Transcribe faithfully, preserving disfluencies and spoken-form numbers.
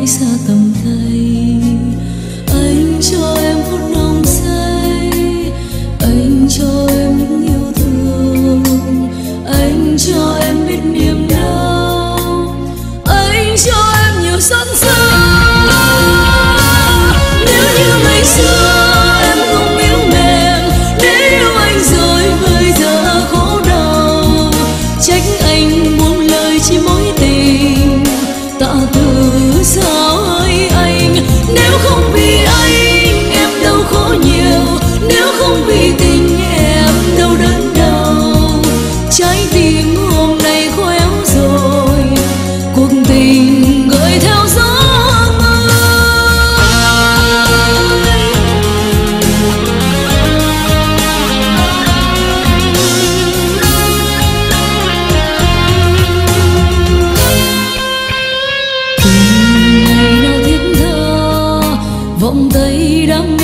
xa tầm tay. Anh cho em phút nồng say, anh cho em những yêu thương, anh cho em biết niềm đau, anh cho em nhiều xót xa. Nếu như ngày xưa em không yếu mềm, để yêu anh rồi bây giờ khổ đau, trách anh buông lời chỉ mối tình tạ từ sao hỡi anh. Nếu không vì anh em đau khổ nhiều, nếu không vì tình em đau đớn đau, trái tim hôm nay khô héo rồi, cuộc tình gửi theo gió. Vòng tay đắm